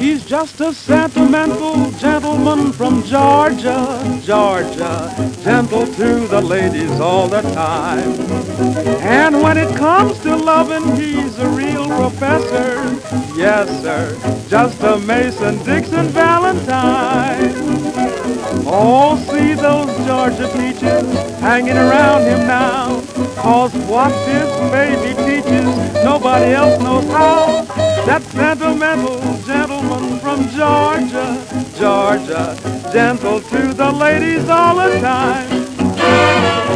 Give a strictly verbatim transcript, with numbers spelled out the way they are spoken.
He's just a sentimental gentleman from Georgia, Georgia, gentle to the ladies all the time. And when it comes to loving, he's a real professor, yes sir, just a Mason-Dixon Valentine. Oh, see those Georgia peaches hanging around him now, 'cause what this baby teaches, nobody else knows how. That sentimental gentleman from Georgia, Georgia, gentle to the ladies all the time.